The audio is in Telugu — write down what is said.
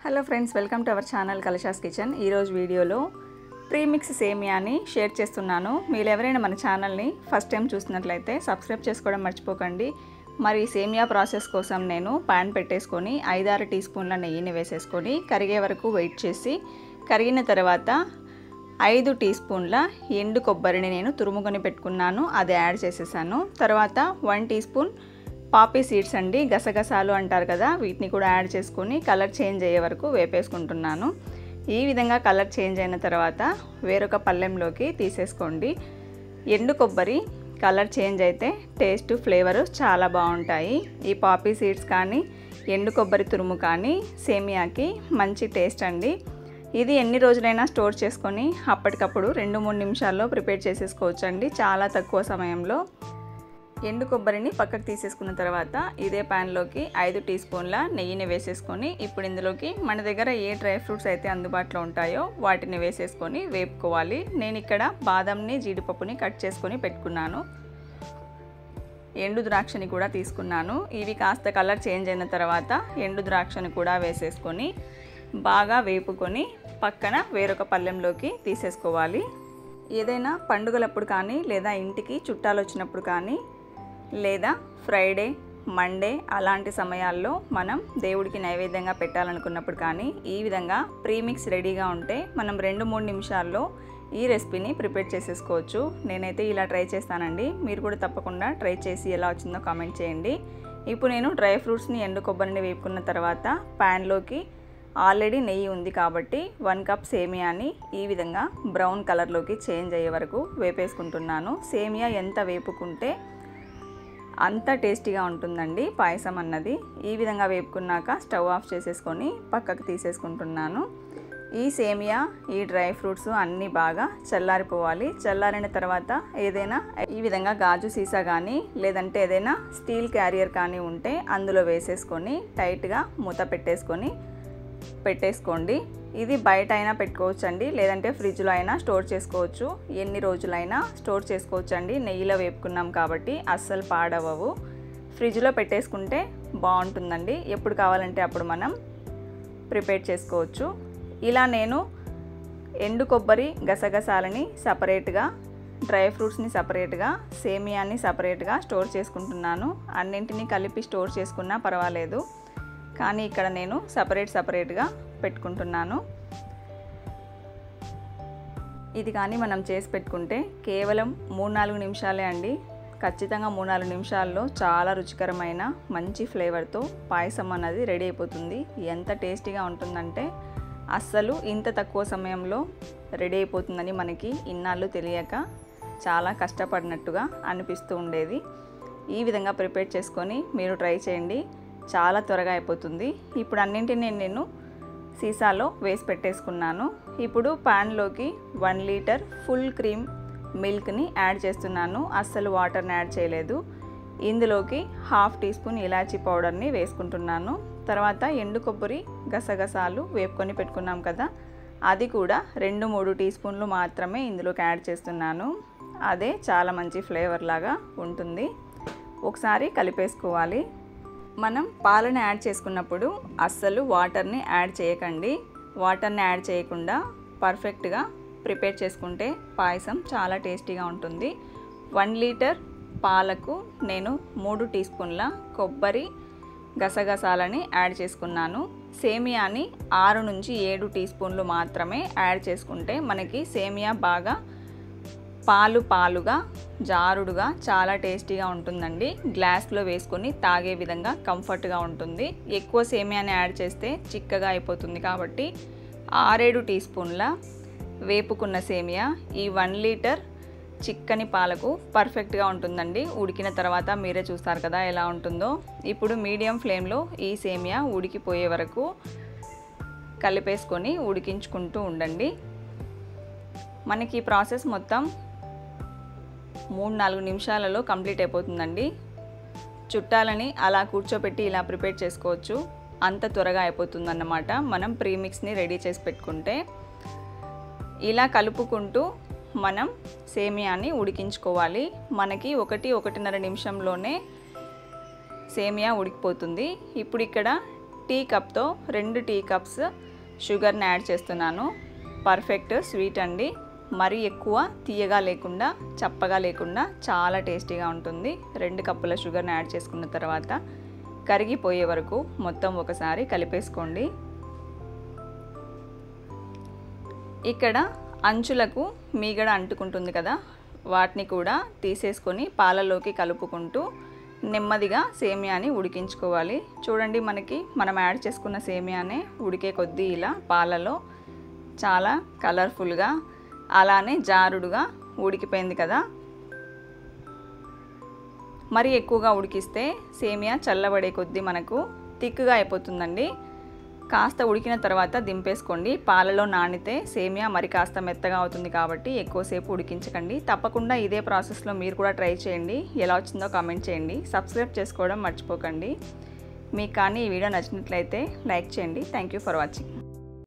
Hello friends, welcome to our channel కలశాస్ కిచెన్. ఈరోజు వీడియోలో ప్రీమిక్స్ సేమియాని షేర్ చేస్తున్నాను. మీరు ఎవరైనా మన ఛానల్ని ఫస్ట్ టైం చూస్తున్నట్లయితే సబ్స్క్రైబ్ చేసుకోవడం మర్చిపోకండి. మరి సేమియా ప్రాసెస్ కోసం నేను పాన్ పెట్టేసుకొని 5-6 టీ స్పూన్ల నెయ్యిని వేసేసుకొని కరిగే వరకు వెయిట్ చేసి, కరిగిన తర్వాత 5 టీ స్పూన్ల ఎండు కొబ్బరిని నేను తురుముకొని పెట్టుకున్నాను, అది యాడ్ చేసేసాను. తర్వాత 1 టీ స్పూన్ పాపీ సీడ్స్ అండి, గసగసాలు అంటారు కదా, వీటిని కూడా యాడ్ చేసుకొని కలర్ చేంజ్ అయ్యే వరకు వేపేసుకుంటున్నాను. ఈ విధంగా కలర్ చేంజ్ అయిన తర్వాత వేరొక పళ్ళెంలోకి తీసేసుకోండి. ఎండు కొబ్బరి కలర్ చేంజ్ అయితే టేస్ట్ ఫ్లేవరు చాలా బాగుంటాయి. ఈ పాపీ సీడ్స్ కానీ ఎండు కొబ్బరి తురుము కానీ సేమియాకి మంచి టేస్ట్ అండి. ఇది ఎన్ని రోజులైనా స్టోర్ చేసుకొని అప్పటికప్పుడు 2-3 నిమిషాల్లో ప్రిపేర్ చేసేసుకోవచ్చు అండి, చాలా తక్కువ సమయంలో. ఎండు కొబ్బరిని పక్కకు తీసేసుకున్న తర్వాత ఇదే ప్యాన్లోకి 5 టీ స్పూన్ల నెయ్యిని వేసేసుకొని, ఇప్పుడు ఇందులోకి మన దగ్గర ఏ డ్రై ఫ్రూట్స్ అయితే అందుబాటులో ఉంటాయో వాటిని వేసేసుకొని వేపుకోవాలి. నేను ఇక్కడ బాదంని, జీడిపప్పుని కట్ చేసుకొని పెట్టుకున్నాను. ఎండు ద్రాక్షని కూడా తీసుకున్నాను. ఇవి కాస్త కలర్ చేంజ్ అయిన తర్వాత ఎండు ద్రాక్షని కూడా వేసేసుకొని బాగా వేపుకొని పక్కన వేరొక పళ్ళెంలోకి తీసేసుకోవాలి. ఏదైనా పండుగలప్పుడు కానీ, లేదా ఇంటికి చుట్టాలు వచ్చినప్పుడు కానీ, లేదా ఫ్రైడే, మండే అలాంటి సమయాల్లో మనం దేవుడికి నైవేద్యంగా పెట్టాలనుకున్నప్పుడు కానీ ఈ విధంగా ప్రీమిక్స్ రెడీగా ఉంటే మనం 2-3 నిమిషాల్లో ఈ రెసిపీని ప్రిపేర్ చేసేసుకోవచ్చు. నేనైతే ఇలా ట్రై చేస్తానండి, మీరు కూడా తప్పకుండా ట్రై చేసి ఎలా వచ్చిందో కామెంట్ చేయండి. ఇప్పుడు నేను డ్రై ఫ్రూట్స్ని, ఎండు కొబ్బరిని వేపుకున్న తర్వాత ప్యాన్లోకి ఆల్రెడీ నెయ్యి ఉంది కాబట్టి 1 కప్ సేమియాని ఈ విధంగా బ్రౌన్ కలర్లోకి చేంజ్ అయ్యే వరకు వేపేసుకుంటున్నాను. సేమియా ఎంత వేపుకుంటే అంత టేస్టీగా ఉంటుందండి పాయసం అన్నది. ఈ విధంగా వేపుకున్నాక స్టవ్ ఆఫ్ చేసేసుకొని పక్కకు తీసేసుకుంటున్నాను. ఈ సేమియా, ఈ డ్రై ఫ్రూట్స్ అన్నీ బాగా చల్లారిపోవాలి. చల్లారిన తర్వాత ఏదైనా ఈ విధంగా గాజు సీసా కానీ, లేదంటే ఏదైనా స్టీల్ క్యారియర్ కానీ ఉంటే అందులో వేసేసుకొని టైట్గా మూత పెట్టేసుకోండి. ఇది బయట అయినా పెట్టుకోవచ్చు అండి, లేదంటే ఫ్రిడ్జ్లో అయినా స్టోర్ చేసుకోవచ్చు. ఎన్ని రోజులైనా స్టోర్ చేసుకోవచ్చు అండి, నెయ్యిలో వేపుకున్నాం కాబట్టి అస్సలు పాడవవు. ఫ్రిడ్జ్లో పెట్టేసుకుంటే బాగుంటుందండి, ఎప్పుడు కావాలంటే అప్పుడు మనం ప్రిపేర్ చేసుకోవచ్చు. ఇలా నేను ఎండు కొబ్బరి, గసగసాలని సపరేట్గా, డ్రై ఫ్రూట్స్ని సపరేట్గా, సేమియాని సపరేట్గా స్టోర్ చేసుకుంటున్నాను. అన్నింటినీ కలిపి స్టోర్ చేసుకున్నా పర్వాలేదు, కానీ ఇక్కడ నేను సపరేట్గా పెట్టుకుంటున్నాను. ఇది కానీ మనం చేసి పెట్టుకుంటే కేవలం 3-4 నిమిషాలే అండి. ఖచ్చితంగా 3-4 నిమిషాల్లో చాలా రుచికరమైన మంచి ఫ్లేవర్తో పాయసం అన్నది రెడీ అయిపోతుంది. ఎంత టేస్టీగా ఉంటుందంటే అస్సలు ఇంత తక్కువ సమయంలో రెడీ అయిపోతుందని మనకి ఇన్నాళ్ళు తెలియక చాలా కష్టపడినట్టుగా అనిపిస్తూ ఉండేది. ఈ విధంగా ప్రిపేర్ చేసుకొని మీరు ట్రై చేయండి, చాలా త్వరగా అయిపోతుంది. ఇప్పుడు అన్నింటినీ నేను సీసాలో వేసి పెట్టేసుకున్నాను. ఇప్పుడు ప్యాన్లోకి 1 లీటర్ ఫుల్ క్రీమ్ మిల్క్ని యాడ్ చేస్తున్నాను, అస్సలు వాటర్ని యాడ్ చేయలేదు. ఇందులోకి 1/2 టీ స్పూన్ ఇలాచీ పౌడర్ని వేసుకుంటున్నాను. తర్వాత ఎండు కొబ్బరి, గసగసాలు వేపుకొని పెట్టుకున్నాం కదా, అది కూడా 2-3 టీ స్పూన్లు మాత్రమే ఇందులోకి యాడ్ చేస్తున్నాను. అదే చాలా మంచి ఫ్లేవర్ లాగా ఉంటుంది. ఒకసారి కలిపేసుకోవాలి. మనం పాలను యాడ్ చేసుకున్నప్పుడు అస్సలు వాటర్ని యాడ్ చేయకండి. వాటర్ని యాడ్ చేయకుండా పర్ఫెక్ట్గా ప్రిపేర్ చేసుకుంటే పాయసం చాలా టేస్టీగా ఉంటుంది. 1 లీటర్ పాలకు నేను 3 టీ స్పూన్ల కొబ్బరి, గసగసాలని యాడ్ చేసుకున్నాను. సేమియాని 6-7 టీ స్పూన్లు మాత్రమే యాడ్ చేసుకుంటే మనకి సేమియా బాగా పాలుగా, జారుడుగా చాలా టేస్టీగా ఉంటుందండి. గ్లాస్లో వేసుకొని తాగే విధంగా కంఫర్ట్గా ఉంటుంది. ఎక్కువ సేమియాని యాడ్ చేస్తే చిక్కగా అయిపోతుంది కాబట్టి 6-7 టీ స్పూన్ల వేపుకున్న సేమియా ఈ 1 లీటర్ చిక్కని పాలకు పర్ఫెక్ట్గా ఉంటుందండి. ఉడికిన తర్వాత మీరే చూస్తారు కదా ఎలా ఉంటుందో. ఇప్పుడు మీడియం ఫ్లేమ్లో ఈ సేమియా ఉడికిపోయే వరకు కలిపేసుకొని ఉడికించుకుంటూ ఉండండి. మనకి ఈ ప్రాసెస్ మొత్తం 3-4 నిమిషాలలో కంప్లీట్ అయిపోతుందండి. చుట్టాలని అలా కూర్చోపెట్టి ఇలా ప్రిపేర్ చేసుకోవచ్చు, అంత త్వరగా అయిపోతుందన్నమాట మనం ప్రీమిక్స్ని రెడీ చేసి పెట్టుకుంటే. ఇలా కలుపుకుంటూ మనం సేమియాని ఉడికించుకోవాలి. మనకి 1-1.5 నిమిషంలోనే సేమియా ఉడికిపోతుంది. ఇప్పుడు ఇక్కడ టీ కప్తో 2 టీ కప్స్ షుగర్ని యాడ్ చేస్తున్నాను. పర్ఫెక్ట్ స్వీట్ అండి. మరీ ఎక్కువ తీయగా లేకుండా చప్పగా లేకుండా చాలా టేస్టీగా ఉంటుంది. 2 కప్పుల షుగర్ని యాడ్ చేసుకున్న తర్వాత కరిగిపోయే వరకు మొత్తం ఒకసారి కలిపేసుకోండి. ఇక్కడ అంచులకు మీగడ అంటుకుంటుంది కదా, వాటిని కూడా తీసేసుకొని పాలలోకి కలుపుకుంటూ నెమ్మదిగా సేమియాని ఉడికించుకోవాలి. చూడండి, మనం యాడ్ చేసుకున్న సేమియానే ఉడికే కొద్దీ ఇలా పాలలో చాలా కలర్ఫుల్గా అలానే జారుడుగా ఉడికిపోయింది కదా. మరి ఎక్కువగా ఉడికిస్తే సేమియా చల్లబడే కొద్దీ మనకు థిక్గా అయిపోతుందండి. కాస్త ఉడికిన తర్వాత దింపేసుకోండి. పాలలో నానితే సేమియా మరి కాస్త మెత్తగా అవుతుంది కాబట్టి ఎక్కువసేపు ఉడికించకండి. తప్పకుండా ఇదే ప్రాసెస్లో మీరు కూడా ట్రై చేయండి. ఎలా వచ్చిందో కామెంట్ చేయండి. సబ్స్క్రైబ్ చేసుకోవడం మర్చిపోకండి. మీకు కానీ ఈ వీడియో నచ్చినట్లయితే లైక్ చేయండి. Thank you for watching.